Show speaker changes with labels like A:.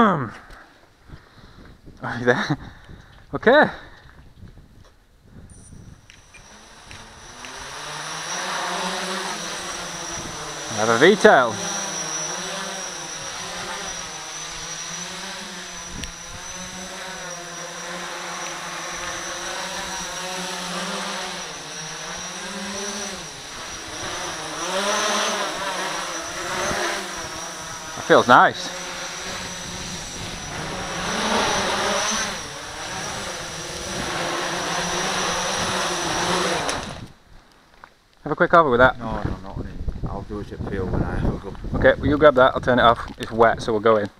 A: Are you there? Okay. I have a V-tail. That feels nice. Have a quick over with that.
B: No, not really. I'll do it at field when I hook up.
A: Okay, well you grab that, I'll turn it off. It's wet, so we'll go in.